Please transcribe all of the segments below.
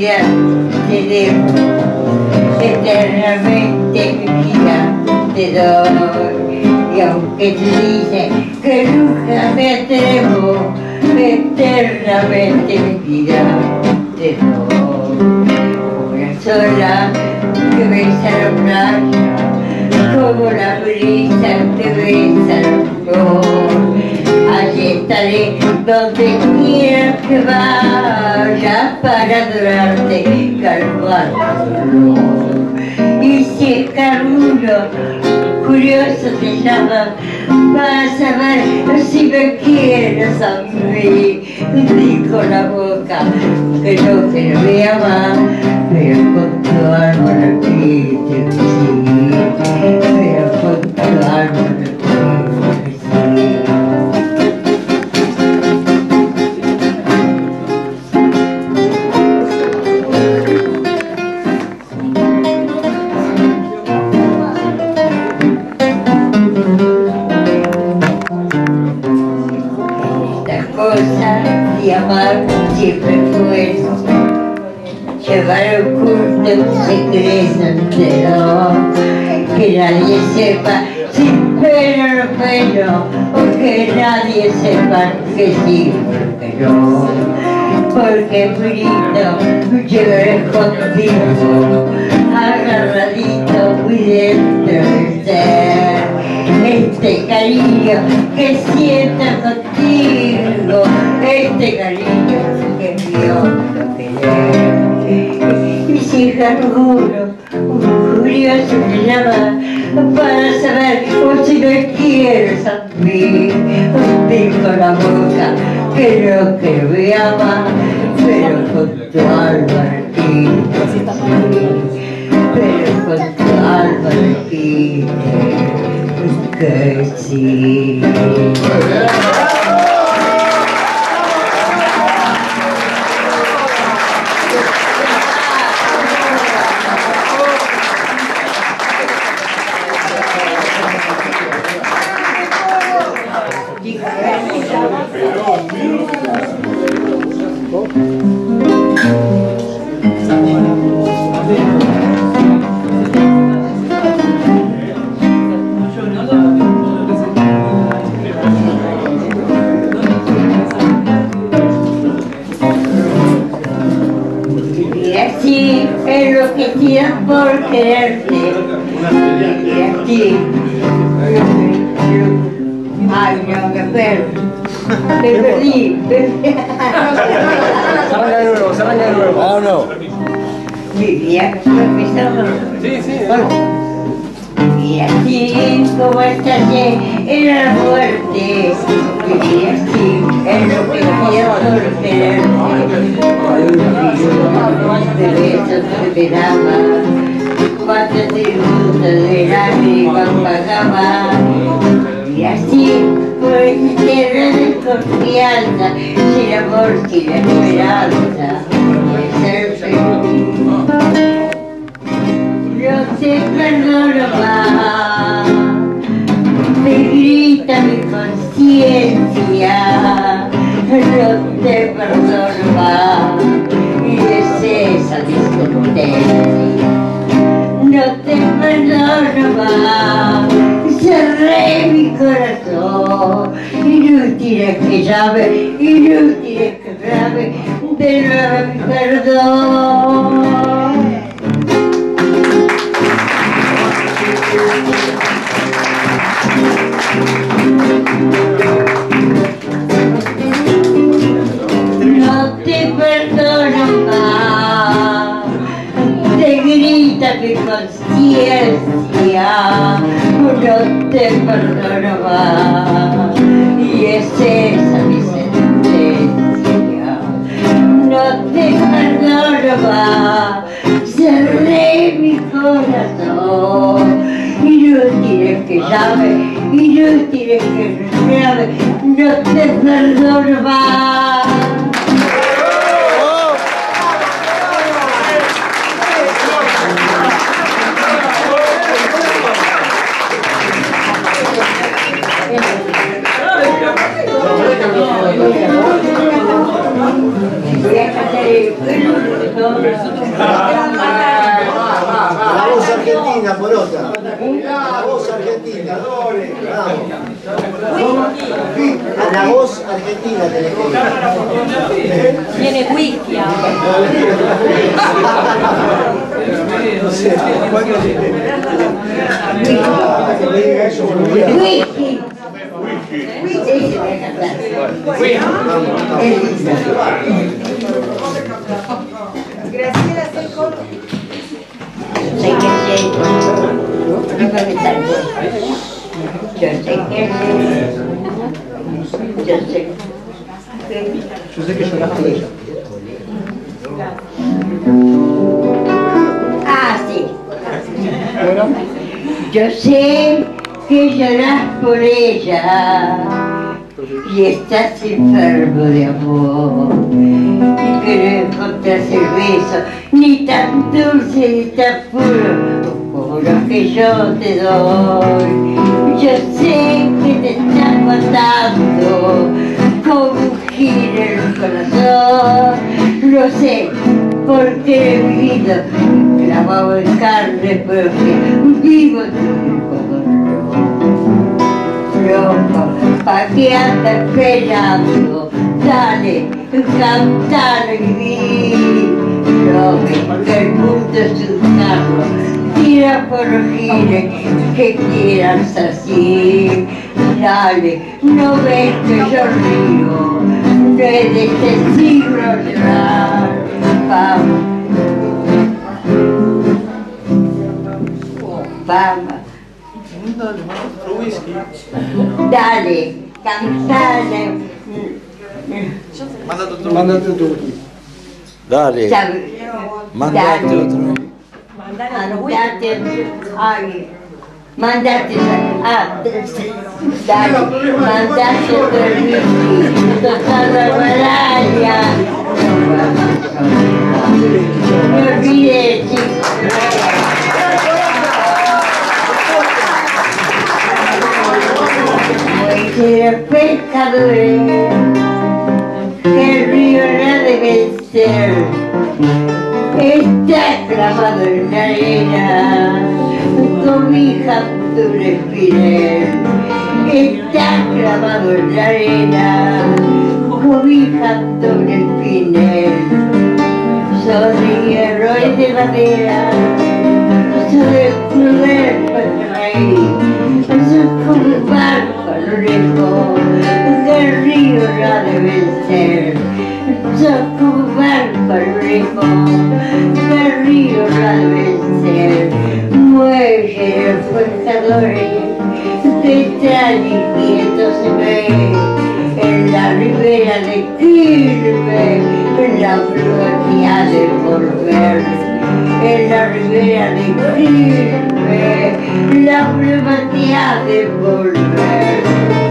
vida te debo, eternamente mi vida te doy. Y aunque te dicen que nunca me atrevo, eternamente mi vida te doy. Una sola que besa la playa, como la brisa que besa la flor. Allí estaré donde quiera que vaya para adorarte, calmar tu dolor. Y si es Carmulo curioso te llama, vas a ver si me quieres a mí. Dijo la boca que no me ama, pero con tu alma repite sí, pero con tu alma repite sí. Y amar siempre fue llevar oculto un secreto entero, que nadie sepa si pero no pero, o que nadie sepa que sí porque no, porque muy lindo llevaré contigo, agarradito muy dentro del ser, este cariño que siento contigo, este cariño que es mío lo querer. Y si Carmulo, un curioso te llama para saber si me quieres a mí, dijo la boca que no me ama, pero con tu alma repite sí, pero con tu alma repite que sí. así enloquecida por quererte. Y así, ay, no, me perdí. Me perdí. Se arranca de nuevo. Ah, no. Vivía empezamos. Sí, sí. Y así como estallé en la muerte, viví así enloquecida por quererte. De besos que me daba, cuántos tributos de lágrimas pagaba. Y así, por esa tierra de confianza, sin amor, sin esperanza, de ser feliz. No te perdono más, me grita mi conciencia, no te perdono más, y es esa mi sentencia. No te perdono más, cerré mi corazón, inútil es que llame, inútil es que clame, de nuevo mi perdón. No te perdono más, te grita mi conciencia, no te perdono más, y es esa mi sentencia. No te perdono más, cerré mi corazón, inútil es que llame, inútil es que reclame, no te perdono más. Voy a cantar el Argentina por otra. La voz argentina. Vamos. A la voz argentina tenés que ir. Tiene whisky ahora. No sé. Whisky. Ese voy a cantar. Graciela, ¿qué coro? Sé que sé. No puedo estar bien. Yo sé que sé. Yo sé. Yo sé que lloraste por ella. Ah, sí. Bueno, Yo sé que lloras por ella y estás enfermo de amor y que no encontrás el beso ni tan dulce ni tan puro como lo que yo te doy. Yo sé que te estás matando como un giro en el corazón. Lo sé porque he vivido clavado en carne propia, vivo en tu loco, ¿pa' qué andas esperando? Dale, cantalo y viví. No ves que el mundo es un carro, tira por los gires que quieras así. Dale, no ves que yo río, no es de este siglo llorar. Vamos, vamos. Dale, cantale. mándate tu. Dale, mandate Dale. otro. Mandate, ay, mandate, dale, mandate per whisky, tocar la medalla. Me olvidé, chicos. De los pescadores, que el río no ha de vencer, está clavado en la arena, cobija tu espinel, está clavado en la arena, cobija tu espinel, son de hierro y de madera, son de cruel rey, son como un barco lejos, que el río no ha de vencer, son como un barco lejos, que el río no ha de vencer, muelle de los pescadores, que extraño y quieto se ve, en la ribera de Quilmes, en la flor que ha de volver. En la ribera de Quilmes, la prueba te ha de volver.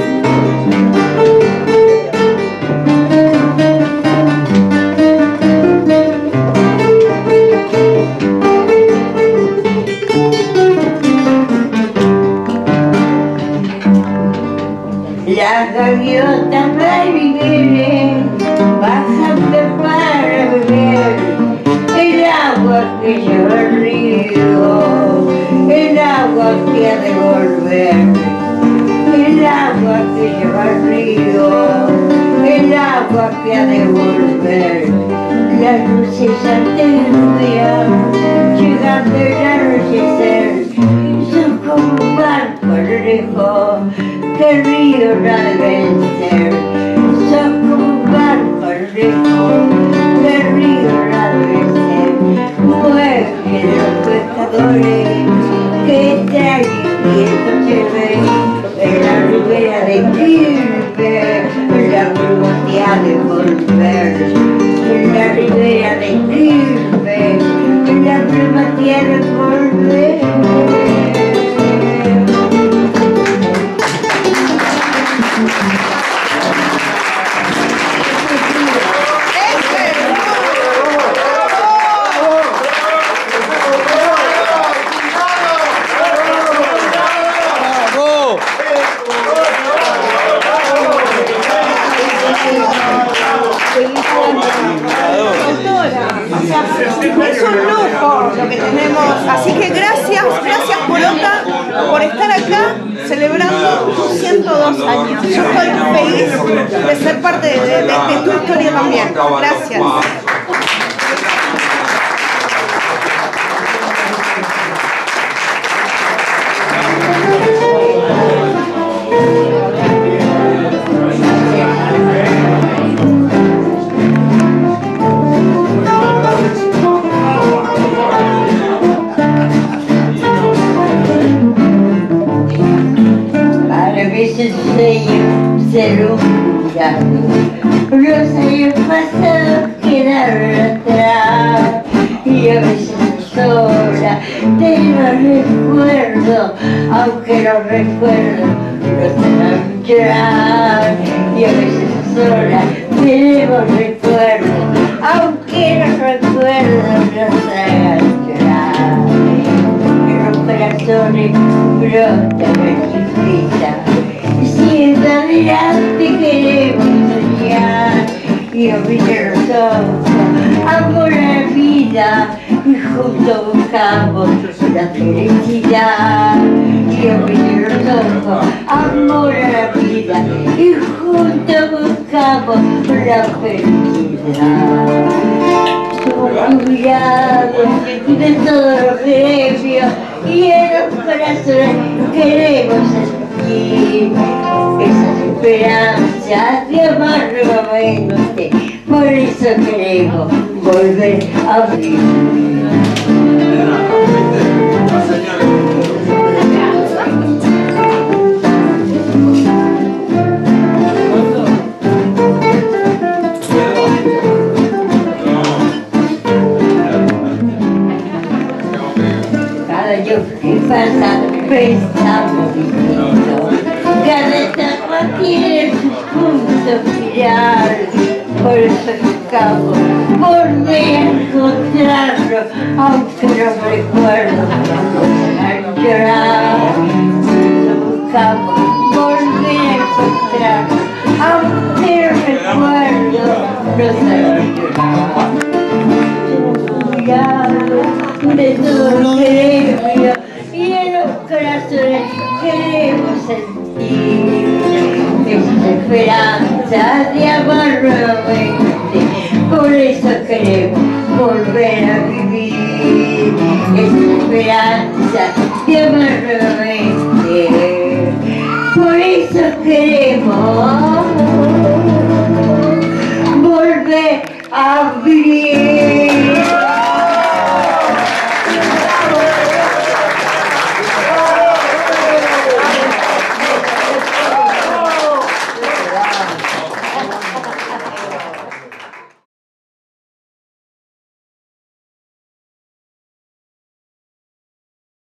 Las gaviotas van y vienen, bajan para beber el agua que lleva el río, el agua que ha de volver, el agua que lleva el río, el agua que ha de volver. Las luces antenudas, llegando el anochecer, son como un barco lejos, que el río no ha de vencer, son como un barco lejos, que el río no ha de vencer, muelle de los pescadores, que extraño y quieto se ve, en la ribera de Quilmes, la pluma te ha de volver, en la ribera de Quilmes, la pluma te ha de volver. Es un lujo lo que tenemos, así que gracias 2 años. Yo estoy feliz de ser parte de tu historia también. Gracias. Para veces sueño ser un jurado, los años pasados quedaron atrás y a veces sola tengo recuerdos, aunque los recuerdos los harán llorar. Y a veces sola tenemos recuerdos, aunque los recuerdos los hagan llorar. En los corazones brota la tristeza, siempre adelante queremos soñar y abrir los ojos, amor a la vida y juntos buscamos la felicidad. Y abrir los ojos, amor a la vida y juntos buscamos la felicidad. Somos jubilados de todos los gremios y en los corazones queremos sentir esas esperanzas de amar nuevamente. Por eso queremos volver a vivir. Cada año que pasa pensamos distinto, cada etapa tiene su punto final. Por eso buscamos volver a encontrarnos, aunque los recuerdos nos hagan llorar. Por eso buscamos volver a encontrarnos, aunque los recuerdos nos hagan llorar. Somos jubilados de todo lo que gremios y en los corazones queremos sentir esas esperanzas de amar nuevamente. Por eso queremos volver a vivir esa esperanza de amar